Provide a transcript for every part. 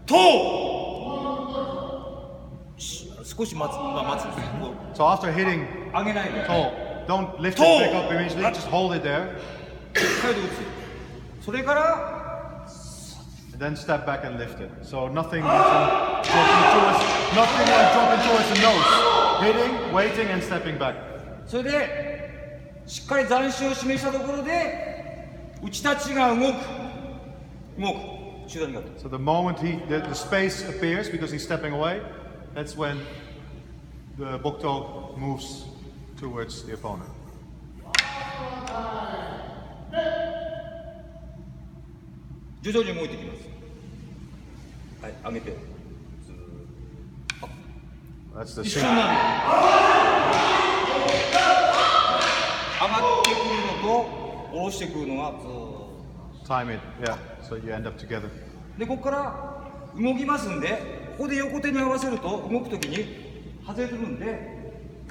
少し待つ、待つんです。 So after hitting 上げないで。 toe, don't lift it back up immediately, just hold it there, 再度打つ。それから、 and then step back and lift it. So nothing like dropping towards the nose. Hitting, waiting, and stepping back. それで、しっかり残心を示したところで、打ち立ちが動く。集団に勝って。 So the moment the space appears because he's stepping away, that's when the Bokto moves towards the opponent. 徐々に動いていきます。はい、上げて。 That's the 一緒 single. なんで。上がってくるのと、下ろしてくるのがずーっと。 Time it, yeah, so you end up together. で、ここから動きますんで、ここで横手に合わせると、動くときに外れてるんで、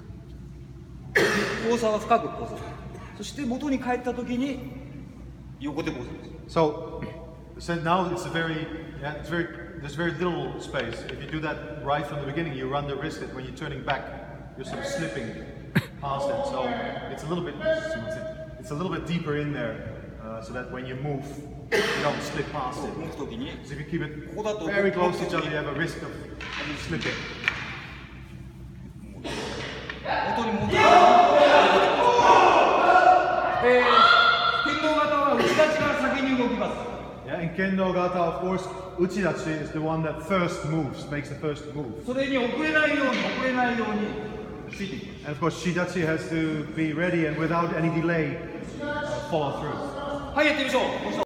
交差は深く交差する。そして元に帰ったときに、横手交差です。 So now there's very little space. If you do that right from the beginning, you run the risk that when you're turning back, you're sort of slipping past it. So it's a little bit deeper in there, so that when you move, you don't slip past it. 動くときに、 So if you keep it ここだと very close to each other, you have a risk of slipping. 元に戻る。剣道型は打ち立ちが先に動きます。 Yeah, in Kendo Gata, of course, Uchidachi is the one that first moves, makes the first move. それに遅れないようについていきます。 And of course, Shidachi has to be ready and without any delay, follow through. はい、やってみましょう。